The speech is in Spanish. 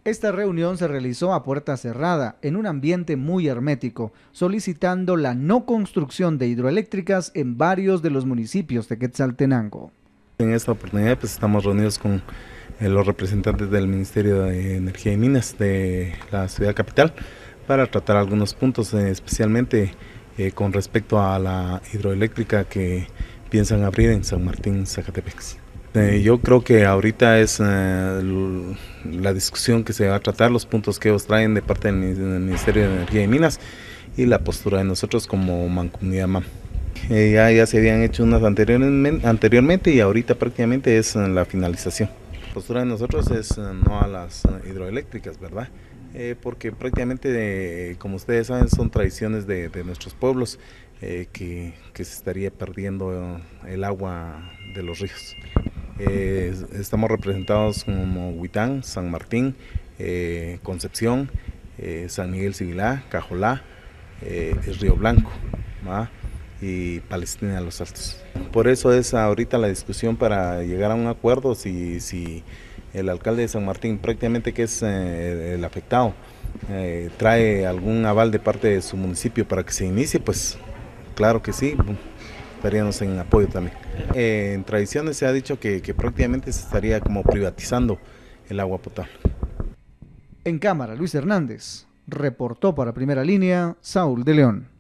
Esta reunión se realizó a puerta cerrada, en un ambiente muy hermético, solicitando la no construcción de hidroeléctricas en varios de los municipios de Quetzaltenango. En esta oportunidad pues estamos reunidos con los representantes del Ministerio de Energía y Minas de la ciudad capital para tratar algunos puntos, especialmente con respecto a la hidroeléctrica que piensan abrir en San Martín, Zacatepec. Yo creo que ahorita es la discusión que se va a tratar, los puntos que ellos traen de parte del Ministerio de Energía y Minas y la postura de nosotros como Mancomunidad MAM. Ya se habían hecho unas anteriormente y ahorita prácticamente es la finalización. La postura de nosotros es no a las hidroeléctricas, ¿verdad? Porque prácticamente, como ustedes saben, son tradiciones de nuestros pueblos que se estaría perdiendo el agua de los ríos. Estamos representados como Huitán, San Martín, Concepción, San Miguel Sibilá, Cajolá, Río Blanco, ¿va? Y Palestina de los Altos. Por eso es ahorita la discusión para llegar a un acuerdo si el alcalde de San Martín, prácticamente que es el afectado, trae algún aval de parte de su municipio para que se inicie, pues claro que sí, estaríamos en apoyo también. En tradiciones se ha dicho que prácticamente se estaría como privatizando el agua potable. En cámara, Luis Hernández. Reportó para Primera Línea, Saúl de León.